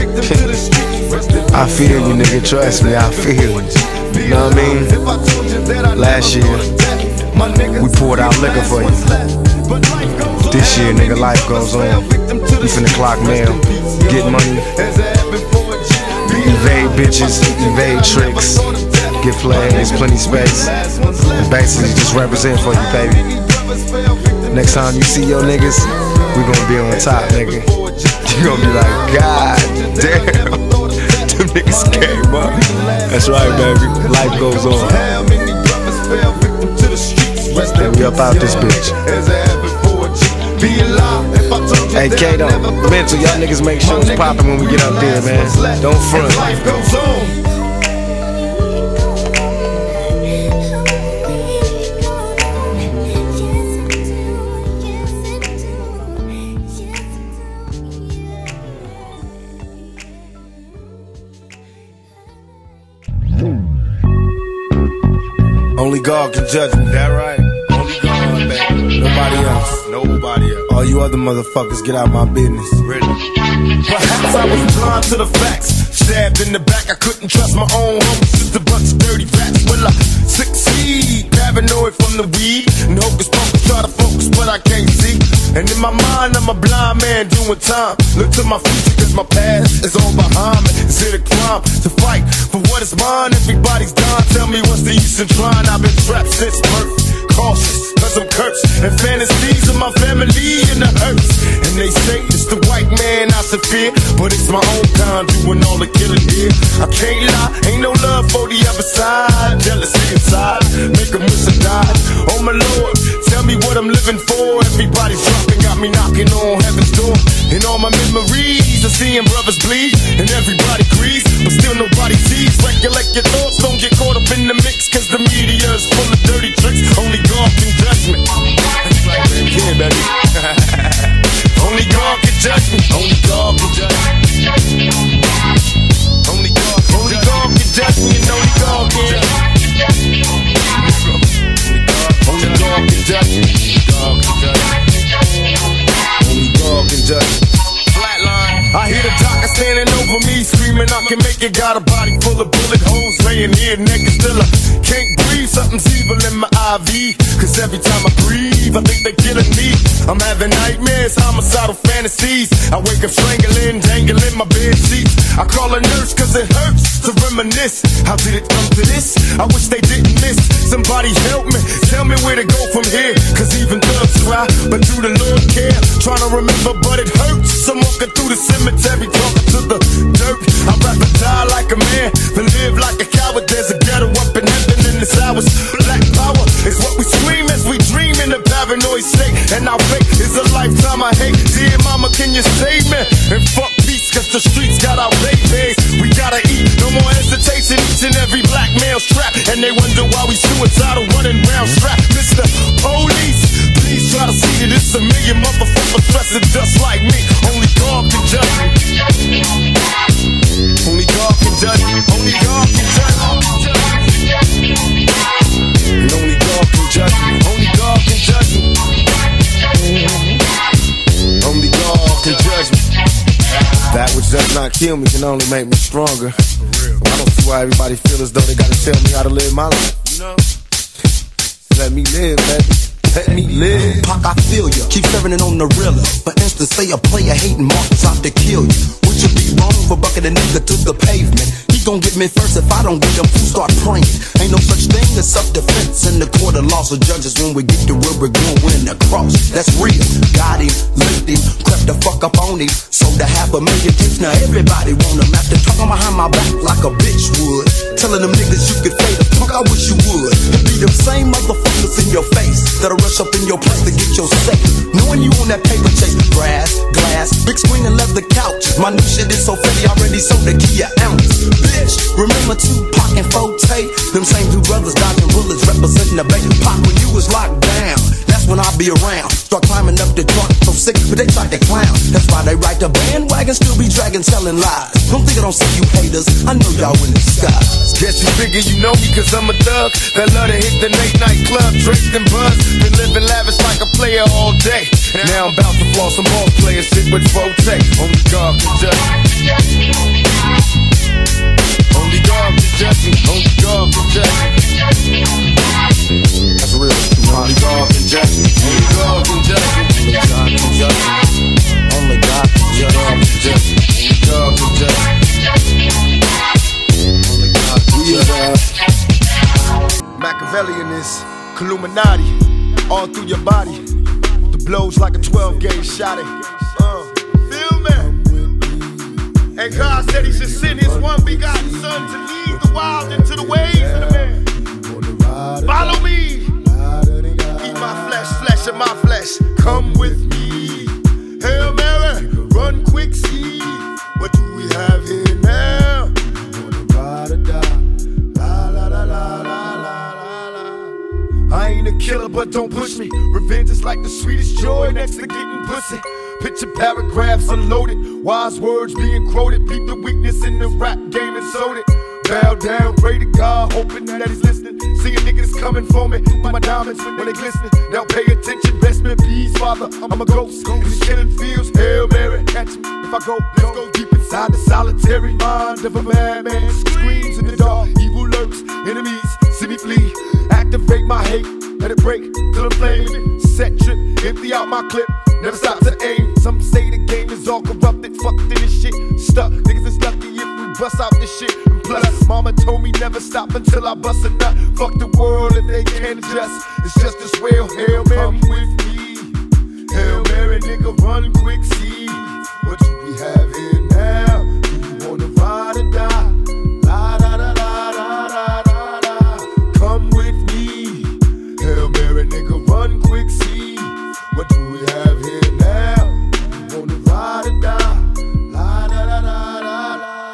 I feel you, nigga. Trust me, I feel you. You know what I mean? Last year, we poured out liquor for you. This year, nigga, life goes on. We finna clock mail, get money, evade bitches, evade tricks, get flags, plenty space, and basically just represent for you, baby. Next time you see your niggas, we gonna be on top, nigga. You gonna be like, God damn, them niggas came up. That's right, baby. Life goes on. And we up out this bitch. Hey, Kato, mental, y'all niggas make sure it's poppin' when we get up there, man. Don't front. Life goes on. Only God can judge me. That right? Only God, baby. Nobody else. Nobody else. All you other motherfuckers, get out my business. Really? Perhaps I was blind to the facts. Stabbed in the back, I couldn't trust my own homies. Just a bunch of dirty rats. Will I succeed? Paranoid from the weed. And hocus pocus, try to focus, but I can't see. And in my mind, I'm a blind man doing time. Look to my future, cause my past is all behind me. Is it a crime to fight for what is mine? Everybody's dying, tell me what's the use in trying? I've been trapped since birth, cautious, cause I'm cursed. And fantasies of my family in the hurts. And they say it's the white man I should fear, but it's my own kind doing all the killing here. I can't lie, ain't no love for the other side. Jealousy inside, make them wish I died. Oh my Lord, tell me what I'm living for. Everybody's dropping, got me knocking on heaven's door. And all my memories of seeing brothers bleed, and everybody grieves, but still nobody sees. Recollect your thoughts, don't get caught up in the mix, cause the media is full of dirty tricks. Only God can judge me. Yeah, baby. Only God can judge me. Only God can judge me. Only God, only God can judge me, and only God can. Only God can judge me. God can judge me. Only God can judge me. Flatline. I hear the doctor standing over me, screaming I can make it. Got a body full of bullet holes, laying here naked still. I can't breathe, something's evil in my I V. Cause every time I breathe, I think they're killing me. I'm having nightmares, homicidal fantasies. I wake up strangling, dangling my bed sheets. I call a nurse cause it hurts to reminisce. How did it come to this? I wish they didn't miss. Somebody help me, tell me where to go from here. Cause even thugs cry, but do the Lord care? Trying to remember, but it hurts. I'm walking through the cemetery, talking to the dirt. I'd rather die like a man than live like a coward. There's a ghetto up in heaven in this hours. Black power is what we scream as we dream in a paranoid state. And our fate is a lifetime I hate. Dear mama, can you save me? And fuck peace, cause the streets got our babies. We gotta eat, no more hesitation. Each and every black male strapped, and they wonder why we suicidal running round strapped. Mister Police, please try to see that it's a million motherfuckers professor dust like me. Only God can judge me. Only God can judge me. Only God can judge me. And only God can judge me. Only God can judge me. Only God can judge me. That which does not kill me can only make me stronger. I don't see why everybody feel as though they gotta tell me how to live my life. You know? Let me live, baby. Let me live. Pac, I feel ya. Keep serving it on the realer. For instance, say a player hating marks out to kill you. Would you be wrong for bucking a nigga to the pavement? He gon' get me first if I don't get him, fool start praying. Ain't no such thing as self-defense in the court of laws of judges. When we get to where we're going, win the cross. That's real. Got him, licked him, crept the fuck up on him. Sold a half a million tapes, now everybody want him. After talking behind my back like a bitch would. Telling them niggas you could fade the fuck, I wish you would. It be them same motherfuckers in your face that'll rush up in your place to get your safe. Knowing you on that paper chase, grass, glass, big screen and leather couch. My new shit is so fatty, already sold a key an ounce. Bitch, remember Tupac and Forte? Them same two brothers dodging bullets, representing the Bay. Pac when you was locked down. That's when I'll be around. Start climbing up the truck, so sick, but they tried to clown. That's why they ride the bandwagon, still be dragging, telling lies. Don't think I don't see you haters, I know y'all in the sky. Guess you figure you know me cause I'm a thug that love to hit the late night club, draped and buzz. Been living lavish like a player all day. Now I'm about to floss some ball players, shit with Forte. Only God can judge me. Only God can judge me. Only God can judge me. That's real. Only God can judge me. Only God can judge me. Only God can judge me. Only God can judge me. Only God can judge me. Only God can judge me. Machiavellian is Illuminati all through your body. The blows like a twelve gauge shot it. Uh, feel me? And God said he should send his one begotten son to lead the wild into the ways of the man. Follow me. Eat my flesh, flesh of my flesh. Come with me. Hail Mary, run quick, see. What do we have here now? Ride or die. La la la la la la la. I ain't a killer, but don't push me. Revenge is like the sweetest joy next to getting pussy. Picture paragraphs unloaded, wise words being quoted. Beat the weakness in the rap game and sold it. Bow down, pray to God, hoping that he's listening. Seeing niggas coming for me, with my diamonds when they glistening. Now pay attention, best me peace, Father. I'm a ghost in these killing fields. Hail Mary, catch me if I go. Let's go deep inside the solitary mind of a madman. Screams in the dark, evil lurks, enemies see me flee. Activate my hate, let it break till I'm flaming. Set trip, empty out my clip. Never stop to aim. Some say the game is all corrupted, fucked in this shit. Stuck, niggas is lucky if we bust out this shit. And plus, mama told me never stop until I bust a nut. Fuck the world if they can't adjust. It's just as well. Hail Mary, come with me. Hail Mary, nigga, run quick, see. What do we have here now? Do you wanna ride or die? La da da da da da da da. Come with me. Hail Mary, nigga, run quick, see. What do we have here now? You wanna ride or die? La da da da da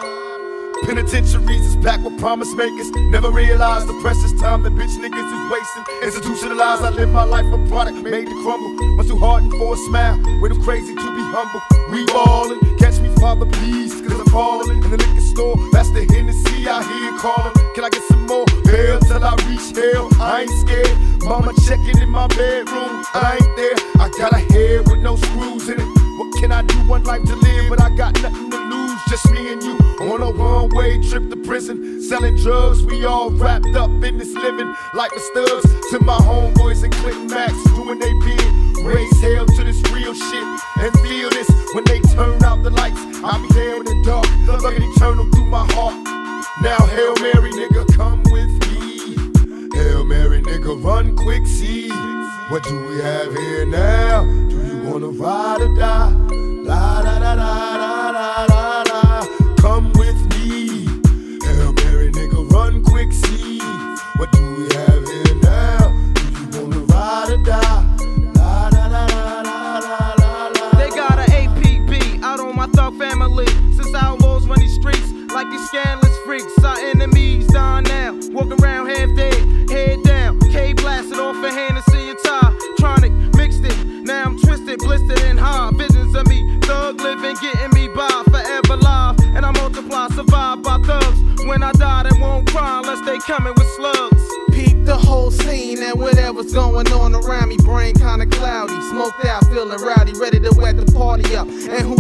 da. Penitentiaries is packed with promise makers. Never realized the precious time that bitch niggas is wasting. Institutionalized, I live my life a product made to crumble. Much too hardened for a smile, way too crazy to be humble. We ballin', catch me, Father, please, cause I'm ballin'. In the liquor store, that's the Hennessy I hear calling. Can I get some more? Hell till I reach hell, I ain't scared. Mama checking in my bedroom, I ain't there. I got a head with no screws in it. What can I do? One life to live, but I got nothing to lose. Just me and you on a one-way trip to prison. Selling drugs, we all wrapped up in this living like the studs. To my homeboys and Clinton Max doing they bid. Raise hell to this real shit and feel this. When they turn out the lights, I'll be there in the dark, looking eternal through my heart. Now Hail Mary, nigga, come with me. Hail Mary, nigga, run quick, see. What do we have here now? Do you wanna ride or die? La da da da da da da da. Come with me. Hail Mary, nigga, run quick, see. What do we have here now? Do you wanna ride or die? La da da da da da da da. They got an A P B out on my thug family. Since outlaws run these streets like these scandalous freaks. Our enemies dying now, walking around half dead, head down. K blasted off a Hennessy and tie. Tronic mixed it, now I'm twisted, blistered and high.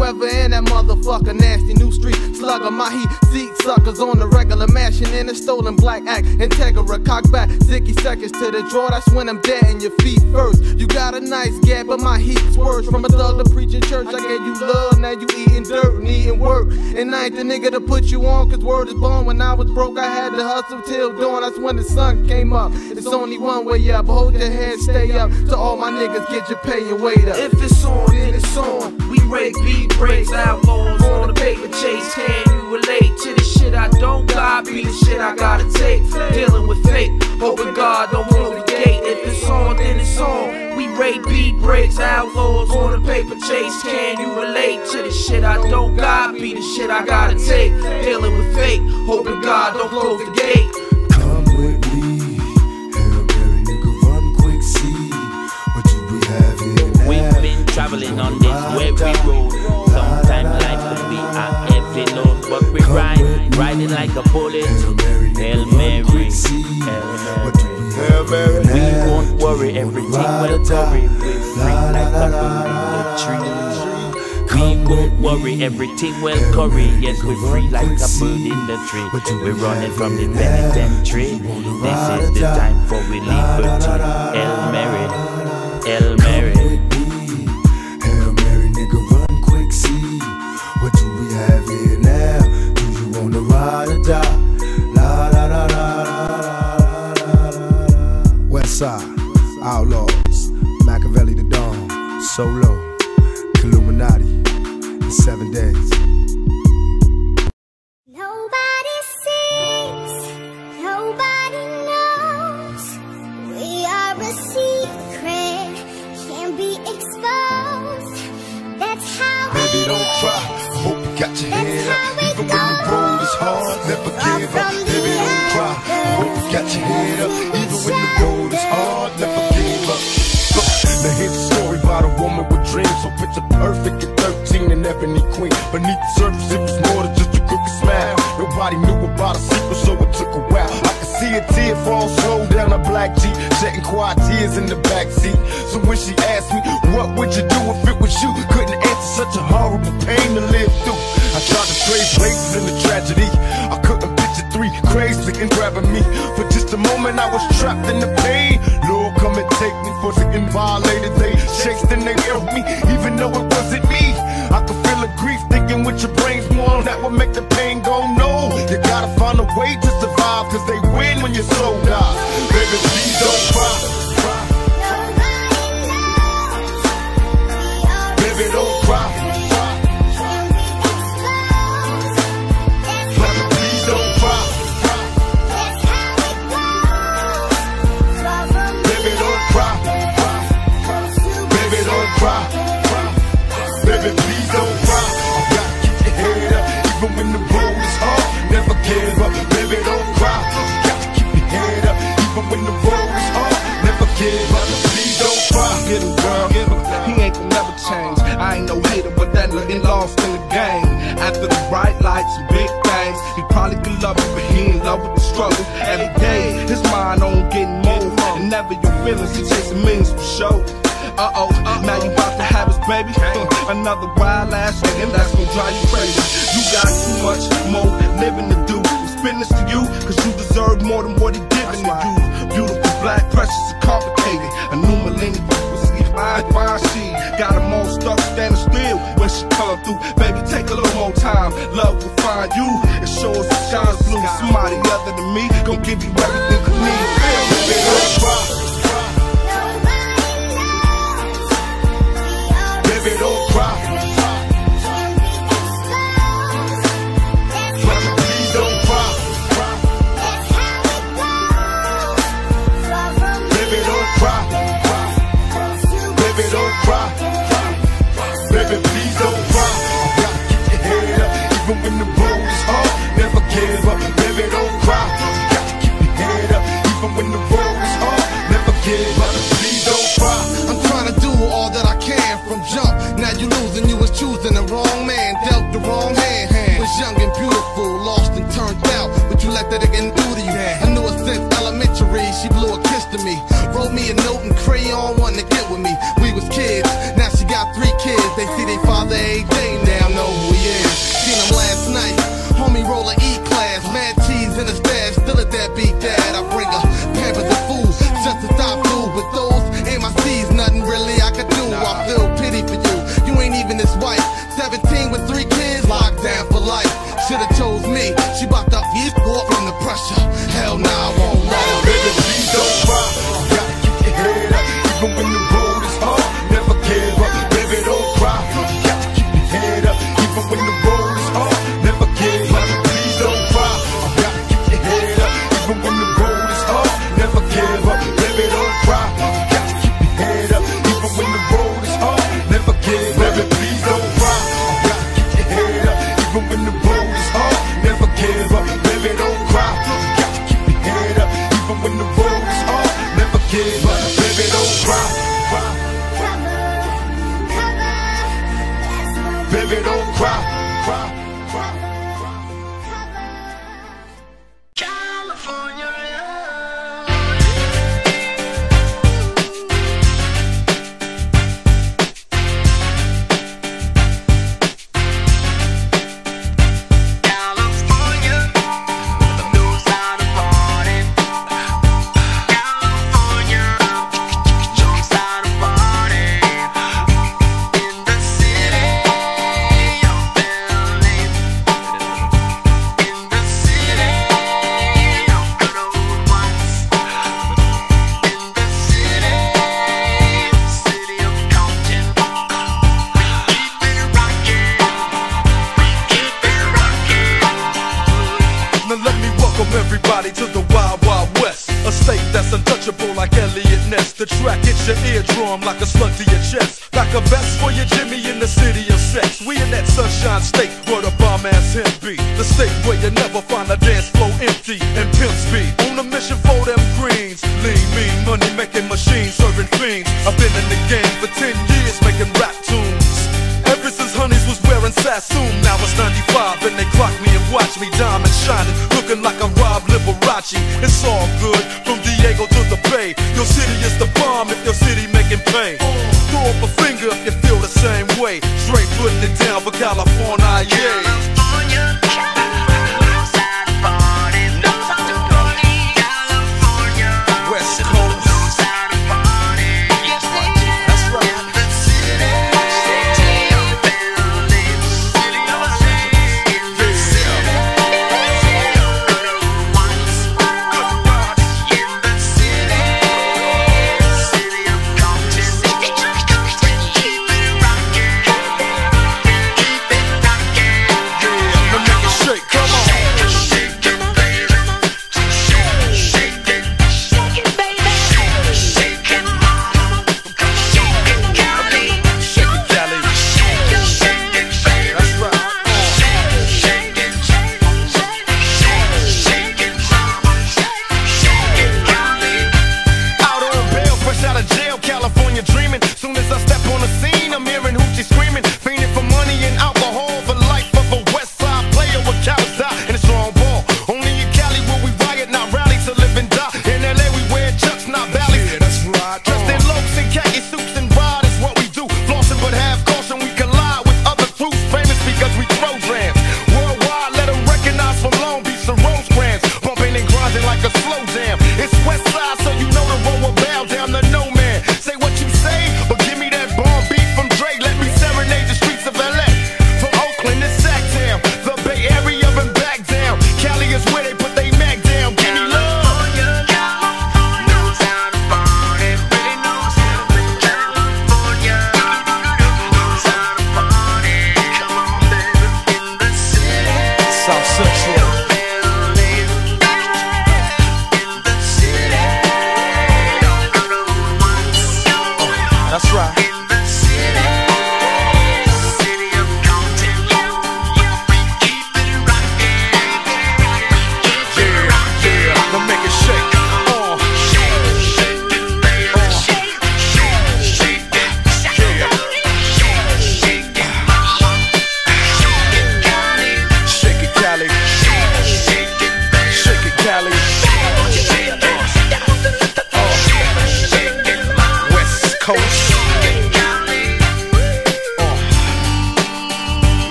whoever in that motherfucker nasty new street slugger. My heat seek suckers on the regular, mashing in a stolen black act. Integra, cock back, sticky seconds to the draw. That's when I'm dead in your feet first. You got a nice gap, but my heat's worse. From a thug to preaching church, I gave you love, now you eating dirt and eating work. And I ain't the nigga to put you on, cause word is born. When I was broke, I had to hustle till dawn. That's when the sun came up. It's only one way up. Hold your head, stay up. To all my niggas, get your pay and wait up. If it's on, then it's on. We rake beat breaks, outlaws on the paper chase. Can you relate to the shit I don't got? Be the shit I gotta take. Dealing with fate, hoping God don't close the gate. If it's on, then it's on. We rake beat breaks, outlaws on the paper chase. Can you relate to the shit I don't got? Be the shit I gotta take. Dealing with fate, hoping God don't close the gate. Come with me, Hail Mary, nigga, run quick, see what you we have here now. We've been traveling on this weary road. Sometimes life could be a heavy load, but we ride, riding like a bullet. Hail Mary, Hail Mary, Hail Mary. We won't worry, everything will worry. We're free like a bird in the tree. We won't worry, everything will curry. Yes, we're free like a bird in the tree. We're running from the penitentiary. This is the time for we liberty. Hail Mary, Hail Mary. Hail Mary, nigga, run quick, see what do we have here now? Do you wanna ride or die? La la la la la la la. Westside, Outlaws, Machiavelli the Dawn, Solo, Illuminati, in seven days. Nobody sees, nobody knows. We are a secret, can't be exposed. That's how it Baby, don't try, hope you got your head up. Even when the road is hard, never give up. Baby, don't try, hope you got your head up. Even when the road is hard, never give up. Look, now here's a story about a woman with dreams. So picture perfect at thirteen and ebony queen. Beneath the surface, it was more than just a crooked smile. Nobody knew about a secret, so it took a while. I could see a tear fall slow down a black Jeep, shedding quiet tears in the backseat. So when she asked me, what would you do if it was you? Couldn't answer, such a horrible pain to live through. I tried to trade places in the tragedy. I couldn't picture three crazy and grabbing me. For just a moment I was trapped in the pain. Lord, come and take me for getting violated. They chased and they killed me, even though it wasn't me. I could feel the grief thinking with your brains more. That would make the pain go no. You gotta find a way to survive, cause they win when your soul dies. Baby, please don't cry. Baby, don't cry. Baby, please don't cry. Baby, don't cry. Baby, don't cry. Baby, please don't cry. You gotta keep your head up, even when the road is hard. Never give up. Baby, don't cry. You gotta keep your head up, even when the road is hard. Never give up. Please don't cry. Get him, girl, get him. He ain't gonna never change. I ain't no hater, but that nigga lost in the game. After the bright lights and big things, he probably be loving, but he in love with the struggle. Every day, his mind on getting more. And never your feelings, he chasing millions for show. Uh-oh, now you about to have his baby. Uh, another wild ass nigga, that's gonna drive you crazy. You got too much more living to do. I'm spitting this to you, cause you deserve more than what he giving to you. Beautiful, black, precious, and complicated. A new millennium was fine, fine, she got them all stuck standing still when she come through. Baby, take a little more time. Love will find you and show us the shines blue. Somebody other than me gon' give you everything you need. Baby, don't cry. Baby, don't cry. Baby, please don't cry. Baby, don't cry. Baby, don't cry. Baby, please don't cry. You gotta keep your head up, even when the road is hard. Never give up. Baby, don't cry. You gotta keep your head up, even when the road is hard. Never give up. Please don't cry. I'm trying to do all that I can from jump. Now you losing, you was choosing the wrong man, dealt the wrong hand. Was young and beautiful, lost and turned out, but you let that again do to you. I knew her since elementary, she blew a kiss to me. Wrote me a note and crayon, wanting to get with me. We was kids, now she got three kids. They see their father every day now. wife. seventeen with three kids, locked down for life. Should've chose me. She bout to eat off from the pressure. Hell nah, I won't let her. Baby, please don't cry. You gotta keep your head up, even when the road is hard. Never give up, baby, don't cry. You gotta keep your head up, even when the road is hard. Never give up, please don't cry. You gotta keep your head up, even when the road is hard. Never give up, baby, don't cry. You gotta keep your head up, even when the road is hard. Never give up, baby, please don't cry. You gotta keep your head up, even when the road is hard. Never give up, baby, don't cry. You gotta keep your head up, even when the road is hard. Never give up, baby, don't cry. Baby, don't cry. Everybody to the Wild Wild West, a state that's untouchable like Elliot Ness. The track hits your eardrum like a slug to your chest, like a vest for your Jimmy in the city of sex. We in that sunshine state where the bomb ass him be, the state where you never find a dance floor empty and pimp speed. On a mission for them greens, lean, mean, money making machines, serving fiends. I've been in the game for ten years making rap tunes. Ever since Honeys was wearing Sassoon, now it's ninety-five and they clock me and watch me diamond shining, looking like I'm Rob Liberace. It's all good, from Diego to the Bay. Your city is the bomb if your city making pain. Throw up a finger if you feel the same way. Straight putting it down for California, yeah.